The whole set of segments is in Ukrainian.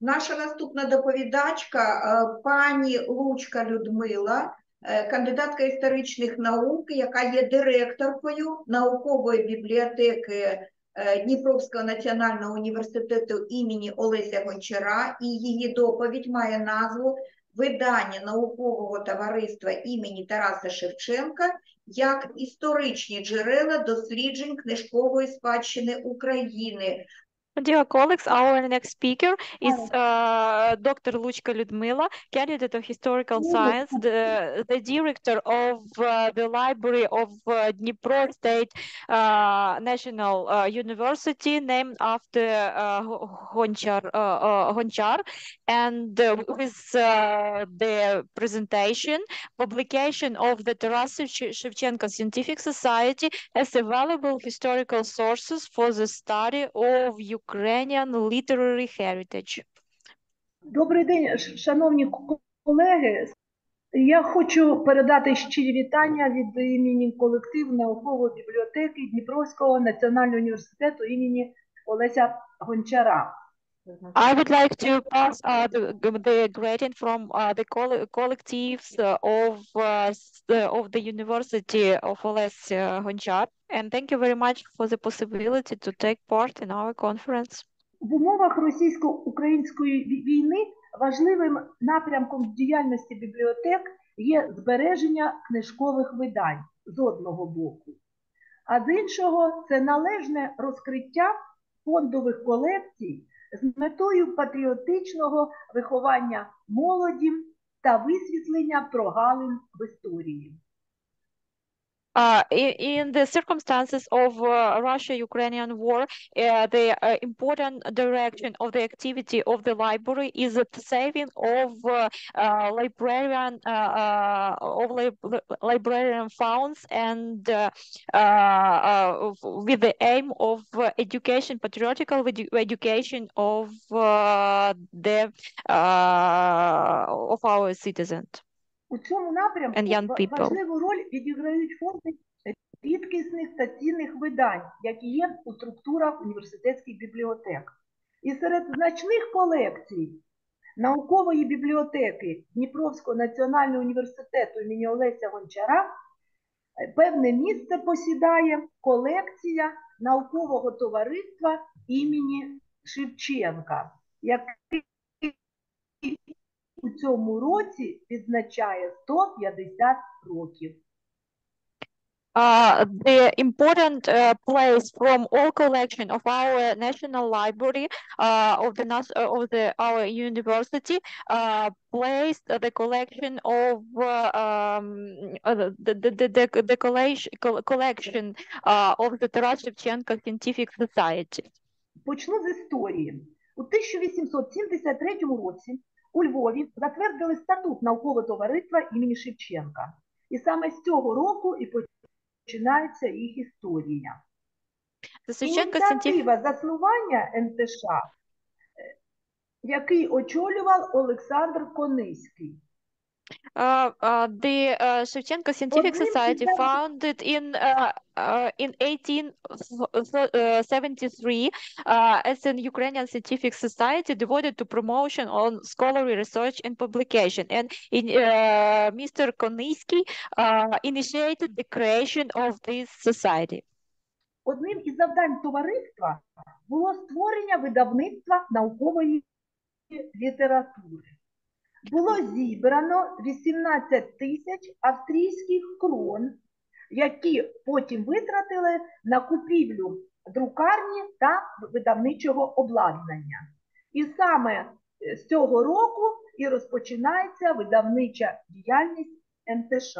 Наша наступна доповідачка пані Лучка Людмила, кандидатка історичних наук, яка є директоркою наукової бібліотеки Дніпровського національного університету імені Олеся Гончара, і її доповідь має назву «Видання наукового товариства імені Тараса Шевченка як історичні джерела досліджень книжкової спадщини України». Dear colleagues, our next speaker is Dr. Luchka Lyudmila, candidate of historical science, the director of the Library of Dnipro State National University, named after Gonchar, and with the presentation, publication of the Taras Shevchenko Scientific Society as a valuable historical sources for the study of Ukrainian literary heritage. Добрий день, шановні колеги. Я хочу передати щирі вітання від імені колективу наукової бібліотеки Дніпровського національного університету імені Олеся Гончара. I would like to pass the greeting from the collectives of the University of Oles Gonchar, and thank you very much for the possibility to take part in our conference. В умовах російсько-української війни важливим напрямком діяльності бібліотек є збереження книжкових видань з одного боку, а з іншого – це належне розкриття фондових колекцій з метою патріотичного виховання молоді та висвітлення прогалин в історії. In the circumstances of Russia-Ukrainian war, the important direction of the activity of the library is the saving of librarian funds and with the aim of education, patriotical education of of our citizens. У цьому напрямку важливу роль відіграють фонди рідкісних та цінних видань, які є у структурах університетських бібліотек. І серед значних колекцій наукової бібліотеки Дніпровського національного університету імені Олеся Гончара певне місце посідає колекція наукового товариства імені Шевченка, який у цьому році відзначає 150 років. The important place from all collection of our national library our university placed the collection of collection of the Taras Shevchenko Scientific Society. Почну з історії. У 1873 році у Львові затвердили статут наукового товариства імені Шевченка. І саме з цього року і починається їх історія. Ініціатива заснування НТШ, який очолював Олександр Кониський. The Shevchenko Scientific Society founded in 1873 as an Ukrainian scientific society devoted to promotion on scholarly research and publication. And Mr. Koniski initiated the creation of this society. Одним із завдань товариства було створення видавництва наукової літератури. Було зібрано 18 тисяч австрійських крон, які потім витратили на купівлю друкарні та видавничого обладнання. І саме з цього року і розпочинається видавнича діяльність НТШ.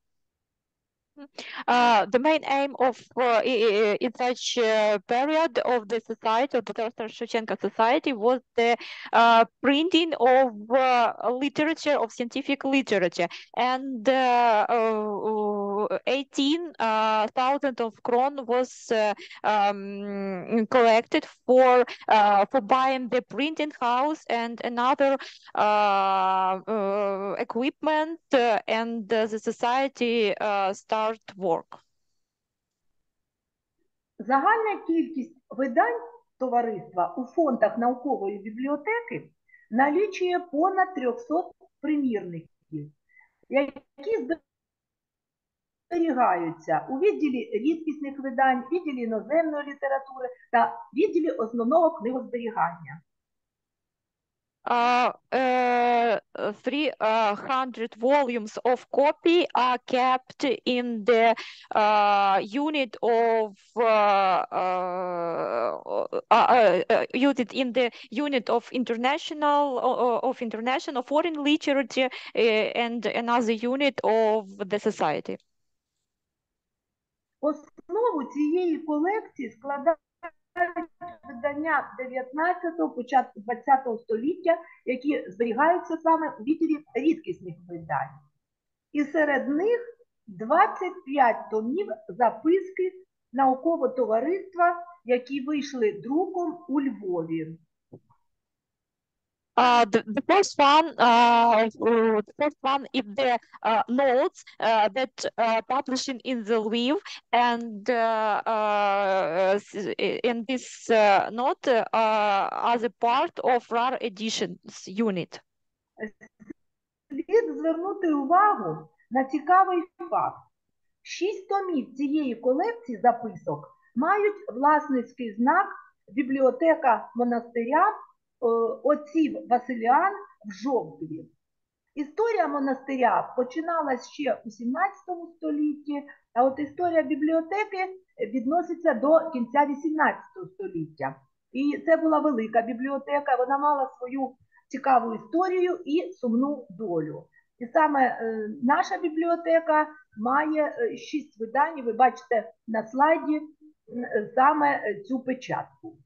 The main aim of in such period of the society, of the Taras Shevchenko Society, was the printing of literature, of scientific literature, and 18,000 of kron was collected for buying the printing house and another equipment, and the society start work. Загальна кількість видань товариства у фондах наукової бібліотеки налічує понад 300 примірників, які зберігаються у відділі рідкісних видань, відділі іноземної літератури та відділі основного книгозберігання. 300 volumes of copy are kept in the unit of international foreign literature and another unit of the society. Основу цієї колекції складають видання 19-го, початку 20-го століття, які зберігаються саме у відділі рідкісних видань. І серед них 25 томів записки наукового товариства, які вийшли друком у Львові. The first one is the notes that publishing in the Lviv, and this note are the part of rare editions unit. Слід звернути увагу на цікавий факт. 6 томів цієї колекції записок мають власницький знак бібліотека монастиря отців Василіан в Жовтові. Історія монастиря починалась ще у 17 столітті, а от історія бібліотеки відноситься до кінця 18 століття. І це була велика бібліотека, вона мала свою цікаву історію і сумну долю. І саме наша бібліотека має 6 видань, ви бачите на слайді саме цю печатку.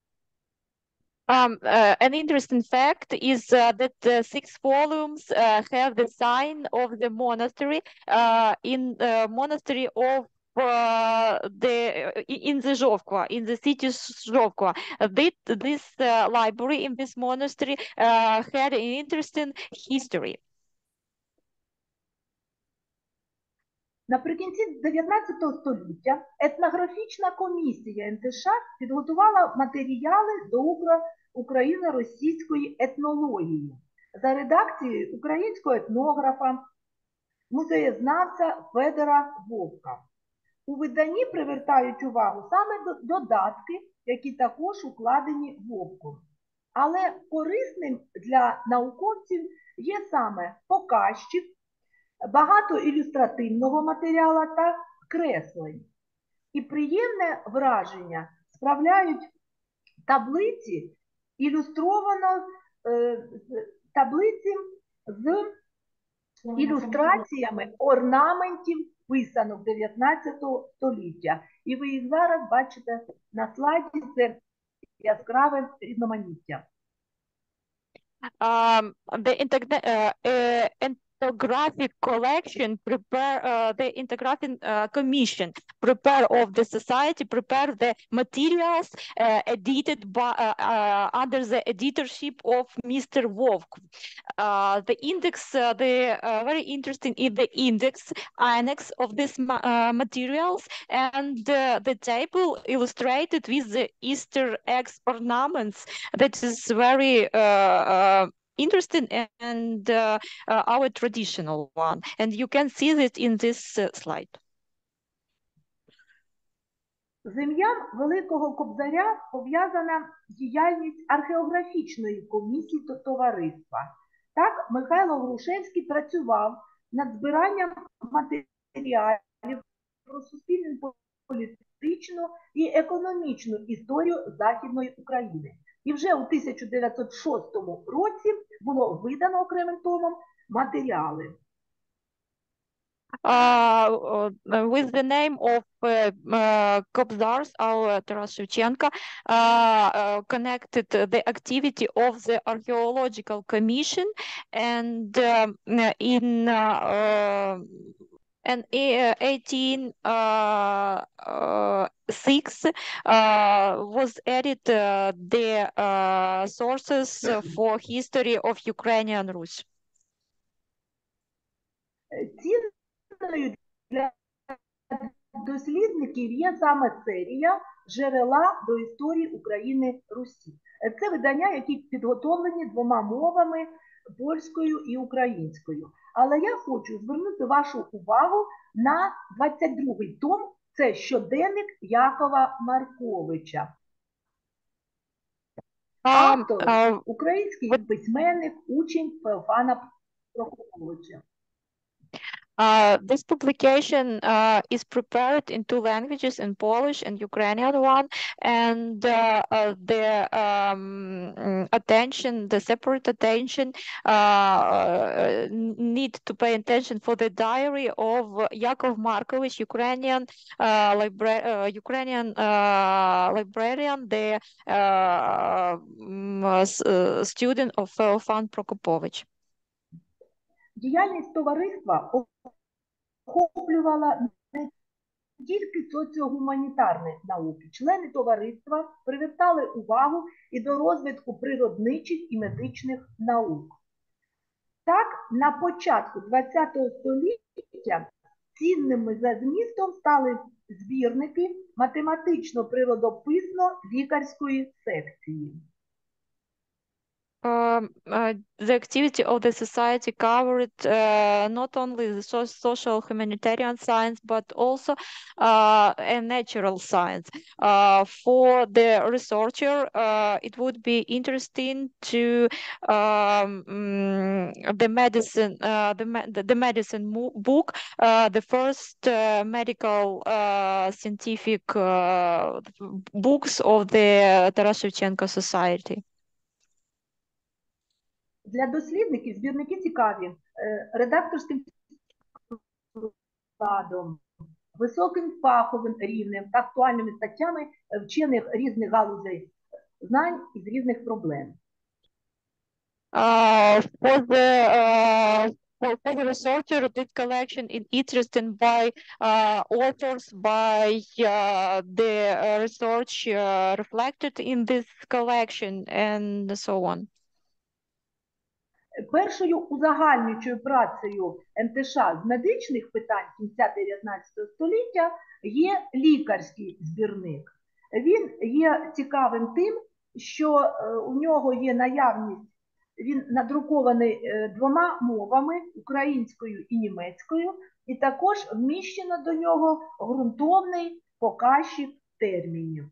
An interesting fact is that 6 volumes have the sign of the monastery in the monastery of in the Zhovkva, in the city Zhovkva. This library in this monastery had an interesting history. Наприкінці 19 століття етнографічна комісія НТШ підготувала матеріали до україно-російської етнології за редакцією українського етнографа, музеєзнавця Федора Вовка. У виданні привертають увагу саме додатки, які також укладені Вовком. Але корисним для науковців є саме показчик, багато ілюстративного матеріалу та креслень. І приємне враження справляють таблиці, таблиці з ілюстраціями орнаментів писанок 19 століття. І ви їх зараз бачите на слайді, це яскраве різноманіття. Ethnographic collection the ethnographic commission prepare of the society, prepare the materials edited by under the editorship of Mr. Vovk. The index, very interesting is the index annex of these materials, and the table illustrated with the Easter eggs ornaments. That is very interesting and our traditional one, and you can see it in this slide. З ім'ям Великого Кобзаря пов'язана діяльність археографічної комісії товариства. Так, Михайло Грушевський працював над збиранням матеріалів про суспільну, політичну і економічну історію Західної України. І вже у 1906 році було видано окремим томом матеріали. With the name of Kobzars, our Taras Shevchenko connected the activity of the Archaeological Commission, and in 1806 was added the sources for history of Ukrainian Rus. Цінною для дослідників є саме серія «Джерела до історії України Русі». Це видання, які підготовлені двома мовами – польською і українською. Але я хочу звернути вашу увагу на 22-й том. Це щоденник Якова Марковича. Автор – український письменник, учень Феофана Прокоповича. This publication is prepared in two languages, in Polish and Ukrainian one, and the attention, the separate attention need to pay attention for the diary of Yakov Markovich, Ukrainian librarian, the student of Feofan Prokopovich. Діяльність товариства охоплювала не тільки соціогуманітарні науки. Члени товариства привертали увагу і до розвитку природничих і медичних наук. Так, на початку ХХ століття цінними за змістом стали збірники математично-природописно-лікарської секції. The activity of the society covered not only the social humanitarian science, but also a natural science. For the researcher, it would be interesting to the medicine book, the first medical scientific books of the Taras Shevchenko Society. Для дослідників збірники цікаві редакторським складом, високим фаховим рівнем та актуальними статтями вчених різних галузей знань із різних проблем. For the researcher, this collection is interesting by authors, by the research reflected in this collection, and so on. Першою узагальнюючою працею МТШ з медичних питань кінця 19 століття є лікарський збірник. Він є цікавим тим, що у нього є наявність, він надрукований двома мовами – українською і німецькою, і також вміщено до нього ґрунтовний показчик термінів.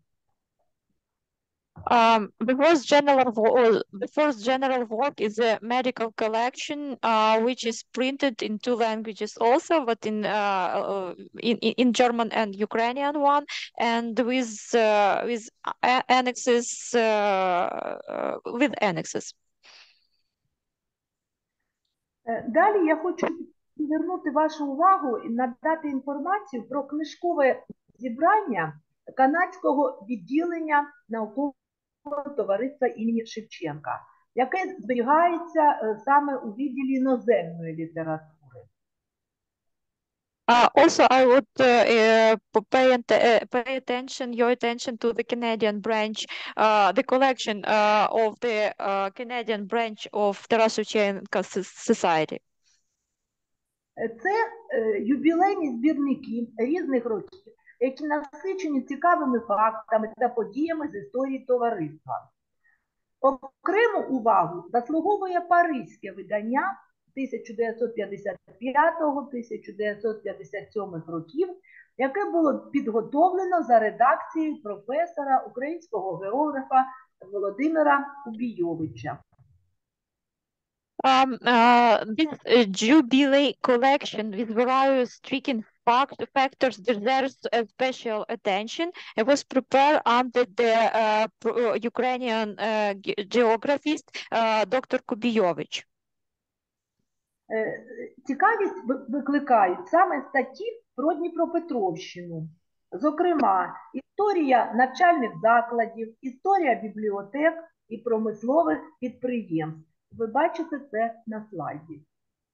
The first general work is a medical collection, which is printed in two languages also, but in German and Ukrainian one, and with annexes. Далі я хочу звернути вашу увагу і надати інформацію про книжкове зібрання канадського відділення наукового товариства імені Шевченка, яке зберігається саме у відділі іноземної літератури. Also, I would pay your attention to the Canadian branch, the collection of the Canadian branch of Taras Shevchenko Society. Це юбілейні збірники різних років, які насичені цікавими фактами та подіями з історії товариства. Окрему увагу заслуговує паризьке видання 1955-1957 років, яке було підготовлено за редакцією професора, українського географа Володимира Кубійовича. This jubilee collection with various striking factors deserves special attention. It was prepared under the Ukrainian geographist Dr. Kubijovich. Цікавість викликають саме статті про Дніпропетровщину. Зокрема, історія навчальних закладів, історія бібліотек і промислових підприємств. Ви бачите це на слайді.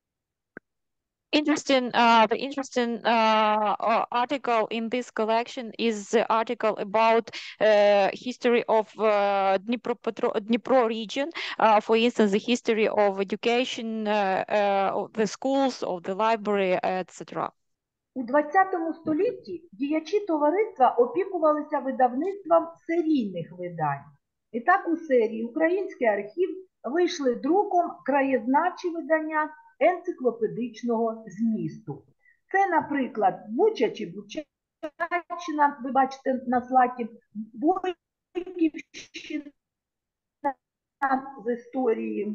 The interesting article in this collection is the article about history of Dnipro region, for instance, the history of education, of the schools, of the library, etc. У ХХ столітті діячі товариства опікувалися видавництвом серійних видань. І так у серії «Український архів» вийшли друком краєзнавчі видання енциклопедичного змісту. Це, наприклад, Буча чи Бучаччина, ви бачите на слайді, Бойківщина з історії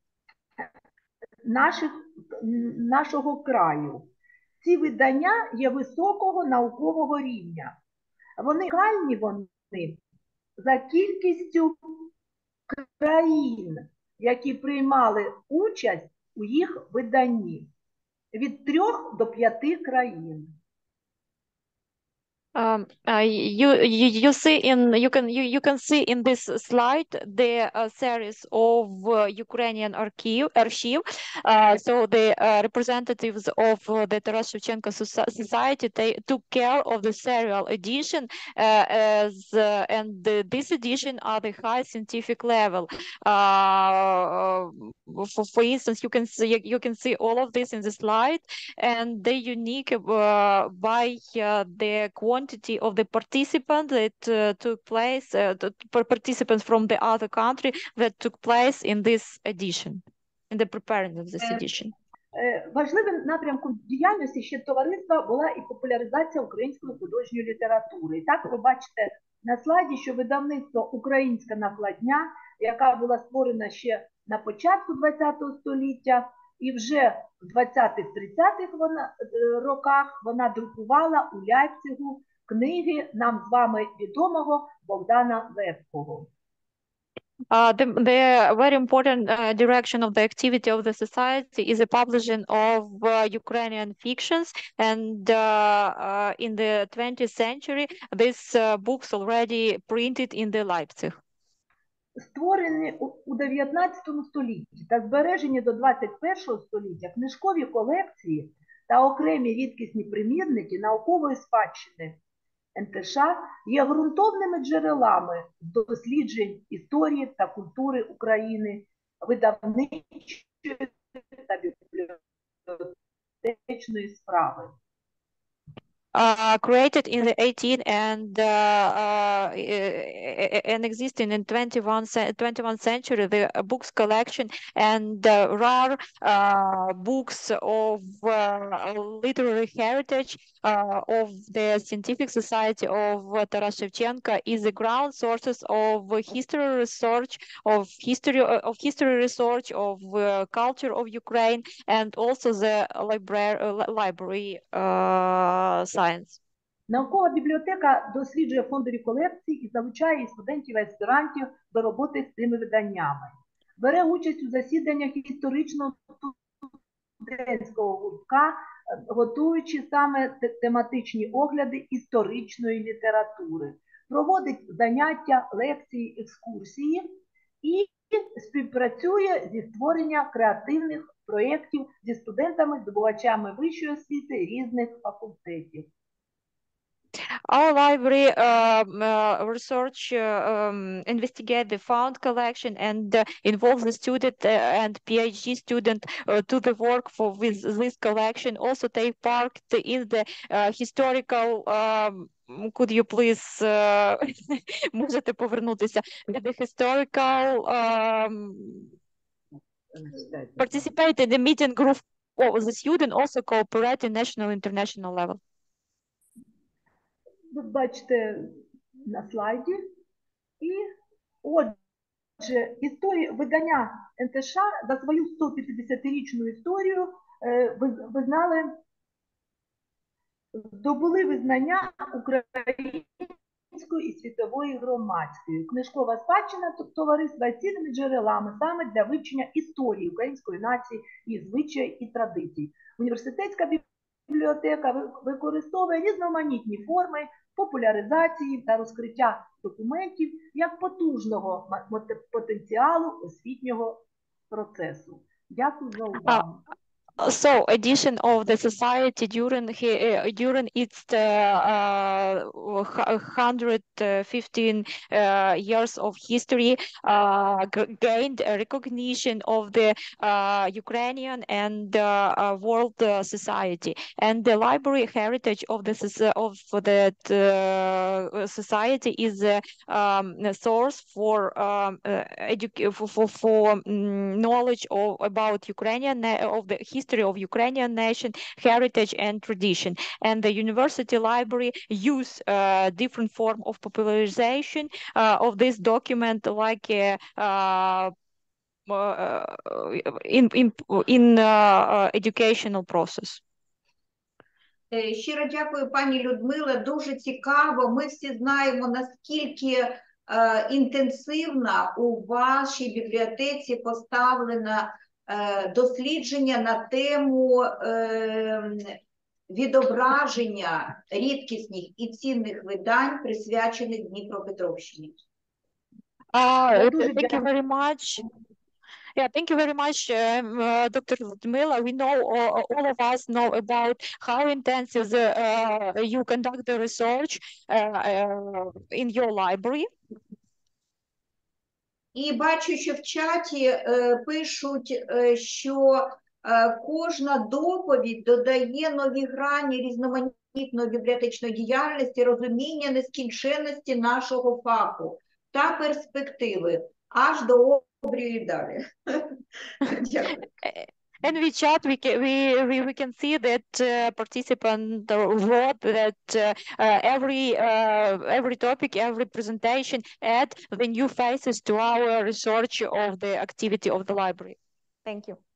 нашого краю. Ці видання є високого наукового рівня. Вони унікальні за кількістю країн, які приймали участь у їх виданні. Від 3 до 5 країн. You can see in this slide the series of Ukrainian archive. So the representatives of the Taras Shevchenko Society, they took care of the serial edition, and this edition are the high scientific level. For instance, you can see all of this in the slide, and they're unique by the quantity of the participants that took place, participants from the other country that took place in this edition, in the preparing of this edition. Важливим напрямком діяльності ще товариства була і популяризація української художньої літератури. І так ви бачите на слайді, що видавництво «Українська накладня», яка була створена ще на початку ХХ століття, і вже в 20-30-х роках вона друкувала у Ляйпцигу книги нам з вами відомого Богдана Левського. The very important direction of the activity of the society is the publishing of Ukrainian fictions, and in the 20th century these books already printed in the Leipzig. Створені у 19 столітті та збережені до 21 століття книжкові колекції та окремі рідкісні примірники наукової спадщини НТШ є ґрунтовними джерелами досліджень історії та культури України, видавничої та бібліотечної справи. Created in the 18th and existing in 21st century, the books collection and rare books of literary heritage of the Scientific Society of Taras Shevchenko is the ground sources of history research, of history research, of culture of Ukraine, and also the library science. Наукова бібліотека досліджує фондові колекції і залучає і студентів, і аспірантів до роботи з цими виданнями. Бере участь у засіданнях історичного студентського гуртка, готуючи саме тематичні огляди історичної літератури. Проводить заняття, лекції, екскурсії і співпрацює зі створенням креативних проєктів зі студентами, здобувачами вищої освіти різних факультетів. Our library investigate the found collection and involves the student and PhD student to the work with this collection. Also take part in the historical. Could you please можете повернутися? The historical participate in the meeting group of the student, also cooperate in national and international level. Ви бачите на слайді. І отже, видання НТШ за свою 150-річну історію здобули визнання української і світової громадської. Книжкова спадщина товариства є цінними джерелами саме для вивчення історії української нації, її звичаїв і традицій. Університетська бібліотека використовує різноманітні форми популяризації та розкриття документів як потужного потенціалу освітнього процесу. Дякую за увагу. So edition of the society during its 115 years of history gained a recognition of the Ukrainian and world society, and the library heritage of the society is a source for knowledge about Ukrainian of the history of Ukrainian nation, heritage and tradition. And the university library use different form of popularization of this document, like in educational process. Щиро дякую, пані Людмила. Дуже цікаво. Ми всі знаємо, наскільки інтенсивно у вашій бібліотеці поставлено дослідження на тему відображення рідкісних і цінних видань, присвячених Дніпропетровщині. Thank you very much. Yeah, thank you very much, Dr. Ludmila. We know, all of us know about how intensive you conduct the research in your library. І бачу, що в чаті пишуть, що кожна доповідь додає нові грані різноманітної бібліотечної діяльності, розуміння нескінченності нашого фаху та перспективи аж до обрію і далі. Дякую. And we chat, we can see that participant wrote that every topic, every presentation add the new faces to our research of the activity of the library. Thank you.